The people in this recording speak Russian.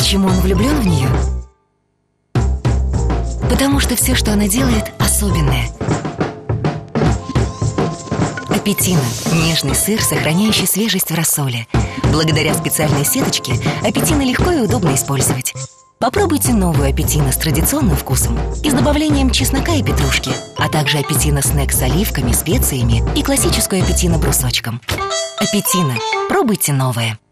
Почему он влюблен в нее? Потому что все, что она делает, особенное. Аппетино – нежный сыр, сохраняющий свежесть в рассоле. Благодаря специальной сеточке аппетино легко и удобно использовать. Попробуйте новую аппетино с традиционным вкусом и с добавлением чеснока и петрушки, а также аппетино снэк с оливками, специями и классическую аппетино брусочком. Аппетино. Пробуйте новое.